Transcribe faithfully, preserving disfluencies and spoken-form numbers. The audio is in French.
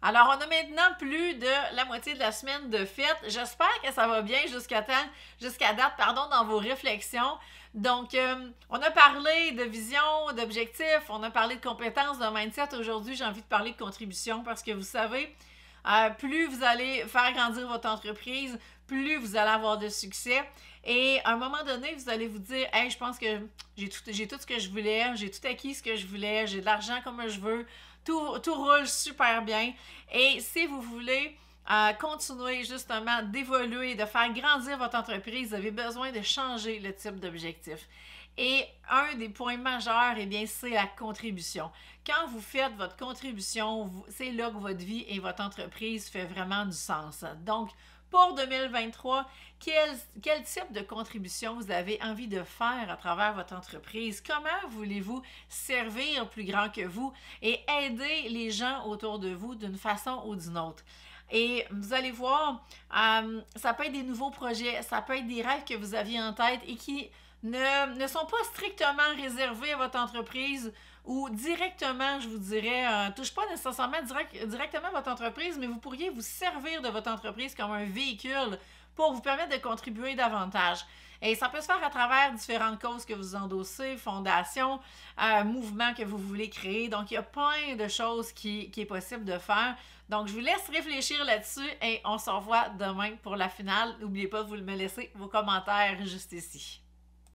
Alors, on a maintenant plus de la moitié de la semaine de fête. J'espère que ça va bien jusqu'à temps, jusqu'à date, pardon, dans vos réflexions. Donc, euh, on a parlé de vision, d'objectifs, on a parlé de compétences, de mindset. Aujourd'hui, j'ai envie de parler de contribution parce que vous savez, euh, plus vous allez faire grandir votre entreprise, plus vous allez avoir de succès. Et à un moment donné, vous allez vous dire, hey, je pense que j'ai tout, j'ai tout ce que je voulais, j'ai tout acquis ce que je voulais, j'ai de l'argent comme je veux, tout, tout roule super bien. Et si vous voulez euh, continuer justement d'évoluer, de faire grandir votre entreprise, vous avez besoin de changer le type d'objectif. Et un des points majeurs, eh bien, c'est la contribution. Quand vous faites votre contribution, c'est là que votre vie et votre entreprise fait vraiment du sens. Donc, pour deux mille vingt-trois, quel, quel type de contribution vous avez envie de faire à travers votre entreprise? Comment voulez-vous servir plus grand que vous et aider les gens autour de vous d'une façon ou d'une autre? Et vous allez voir, euh, ça peut être des nouveaux projets, ça peut être des rêves que vous aviez en tête et qui ne, ne sont pas strictement réservés à votre entreprise ou directement, je vous dirais, euh, touche pas nécessairement direct, directement à votre entreprise, mais vous pourriez vous servir de votre entreprise comme un véhicule pour vous permettre de contribuer davantage. Et ça peut se faire à travers différentes causes que vous endossez, fondations, euh, mouvements que vous voulez créer. Donc, il y a plein de choses qui, qui est possible de faire. Donc, je vous laisse réfléchir là-dessus et on se revoit demain pour la finale. N'oubliez pas de vous me laisser vos commentaires juste ici.